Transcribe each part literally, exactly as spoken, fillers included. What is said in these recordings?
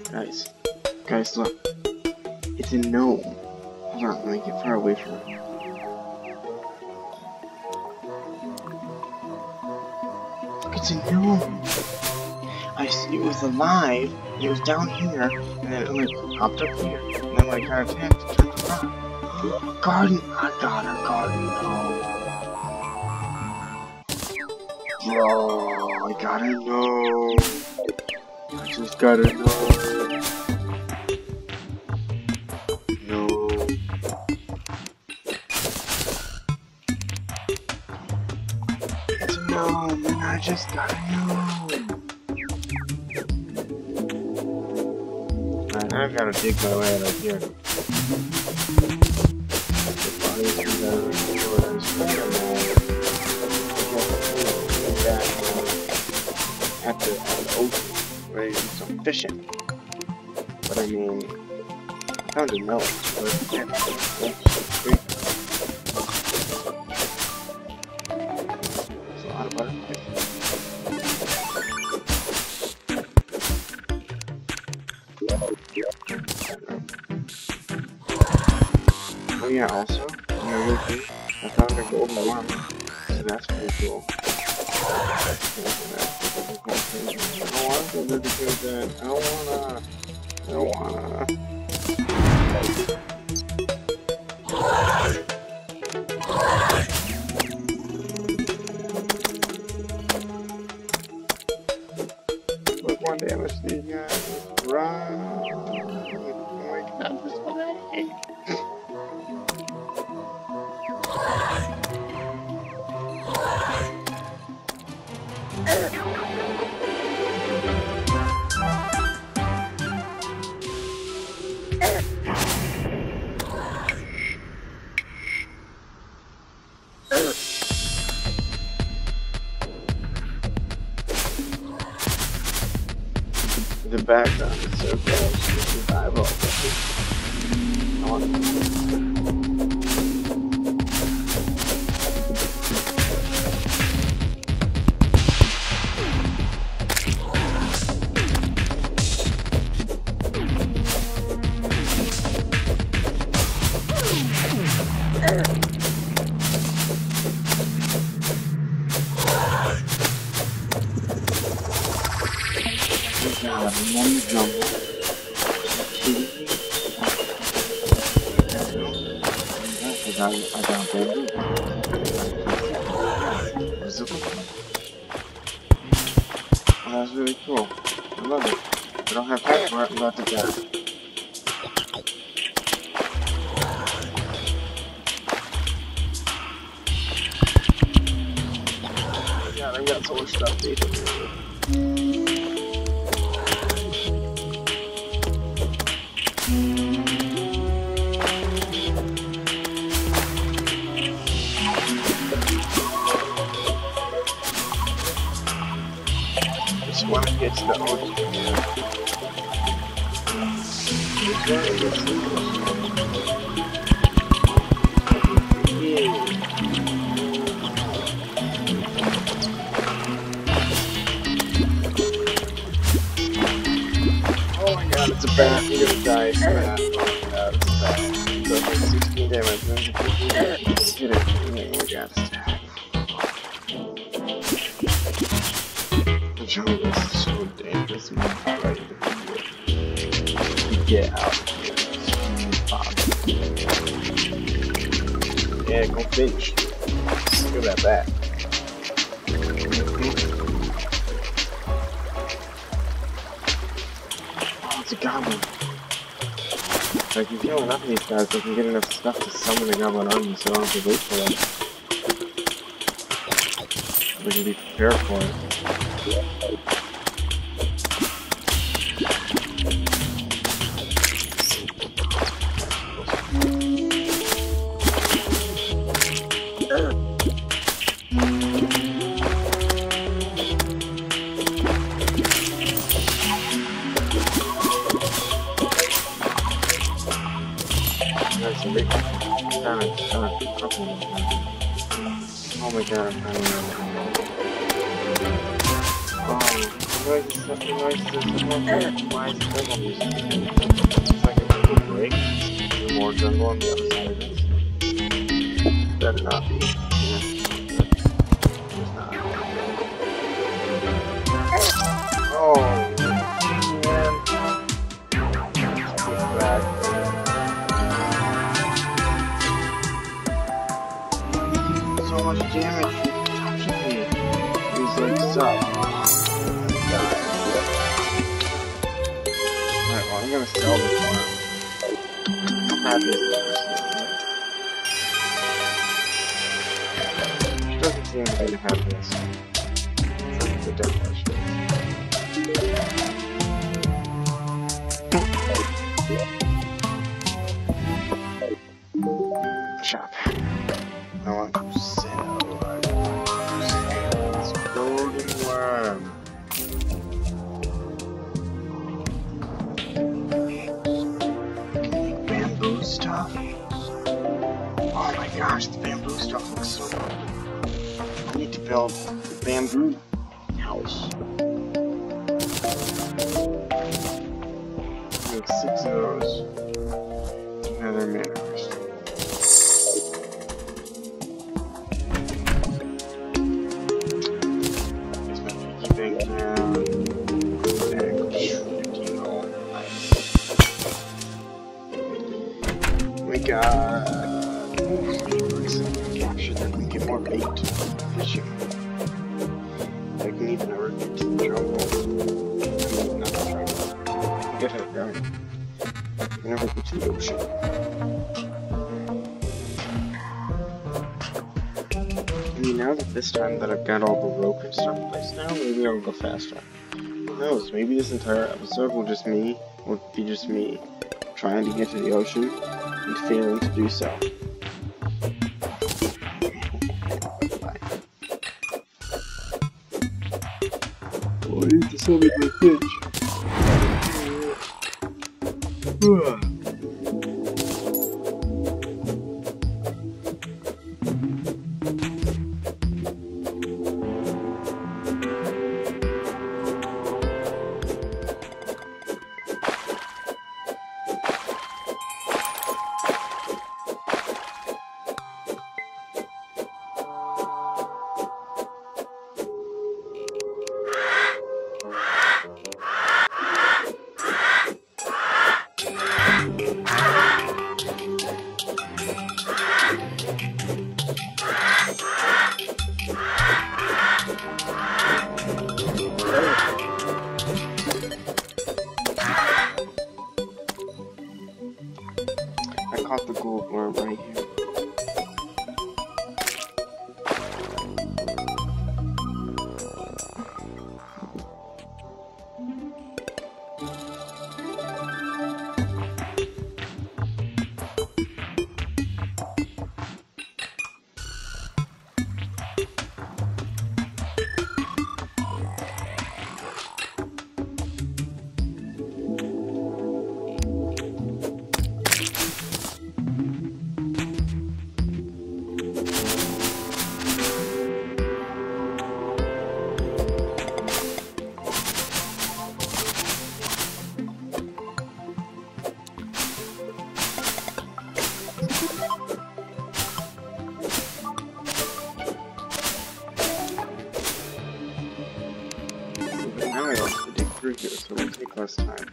Guys, guys, look. It's a gnome. Hold on, let me get far away from it. Look, it's a gnome. I see it was alive. It was down here, and then it like popped up here, and then when I got attacked, it turned around. Garden, I got a garden gnome. Bro, I gotta know. I just gotta know. No. It's a gnome, and I just gotta know. Alright, I've gotta dig my way out of here. The body is down, at the, at the ocean, ready to do some fishing. But I mean, I found a note. There's a lot of butterflies. Oh yeah, also, another thing, I found a golden worm, so that's pretty cool. I don't want to do that. I don't wanna. I don't wanna. Look, one damage to these guys. Run. Oh my god, this one I hate. The background is so close to survival. I want to I got bamboo. Oh, that's really cool. I love it. I don't have time for it. I'm about to die. Oh my god, I've got so much stuff, dude. One gets the ocean. This one gets the Oh my god, it's a bat. You're gonna die. It's a bat. Oh my god, it's a bat. So it's like sixteen damage. Then you get it. Oh my god, it's attack. The jungle is so dangerous. I'm not ready to get out of here. Yeah, go fish. Look at that bat. Oh, it's a goblin. Like, if you know enough of these guys, they can get enough stuff to summon a goblin army, so I don't have to wait for them. We can be prepared for it. That's a big kind of, kind of couple of them. Oh my god, I'm kind of oh. noise is the noise is the why is the jungle music? It's like a little break. There's more jungle on the other side of this. Better not be. Yeah. There's not. Oh man. It's bad. So much damage from touching me. He's like suck. Alright, well, I'm gonna sell this one. I'm happy with this. She doesn't seem to be happy. It's a demolition. Chop. I want to sell. I want to sell this golden worm. Stuff. Oh my gosh, the bamboo stuff looks so good. I need to build a bamboo house. Make six of those. Another minerals. It's my picky bank now. We got capture that we get more bait fishing. I can even ever get to the jungle. I mean, not the jungle. Get it going. I can never get to the ocean. I mean, now that this time that I've got all the rope and stuff in place now, maybe I'll go faster. Who knows? Maybe this entire episode will just me, will be just me trying to get to the ocean and failing to do so. Oh, I need to summon my fish. I caught the gold worm right here. Now I have to dig through here, so it'll take less time.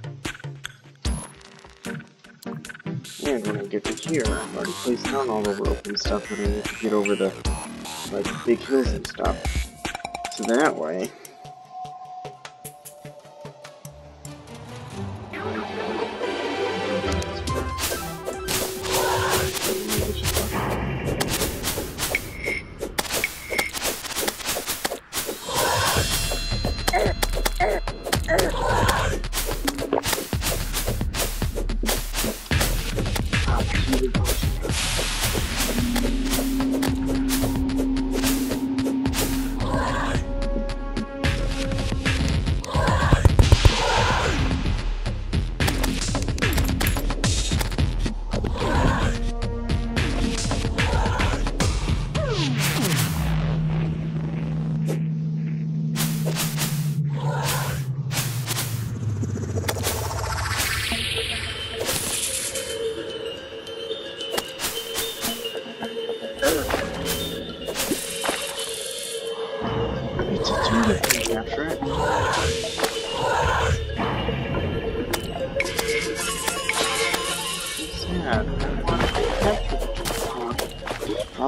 And when I get to here, I've already placed down all the rope and stuff that I need to get over the, like, big hills and stuff. So that way...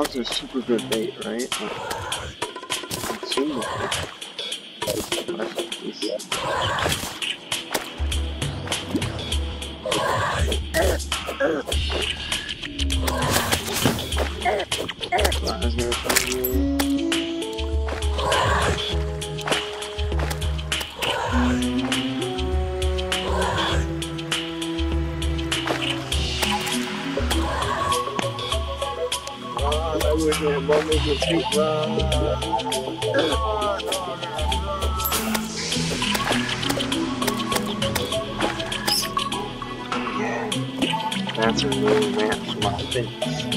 That's a super good bait, right? Like, two more. I wish my mom was a shoot run. Yeah, that's a new map for my face.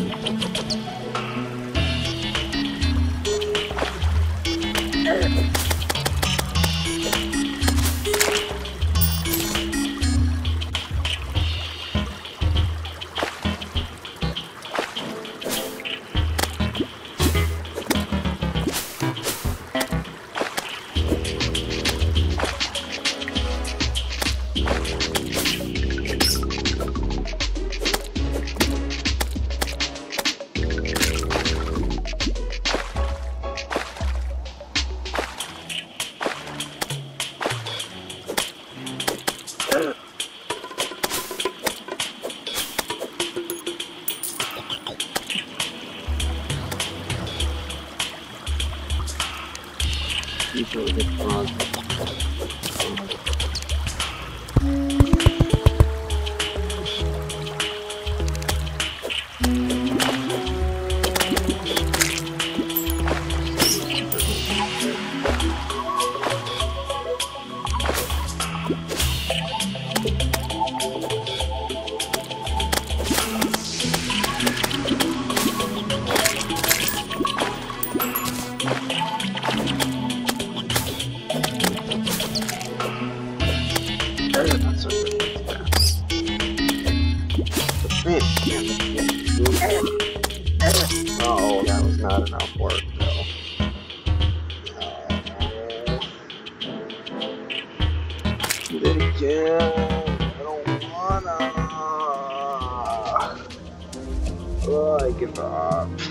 Usually get frog. Oh, that was not enough work, though. Did it again. I don't wanna. Oh, I give up.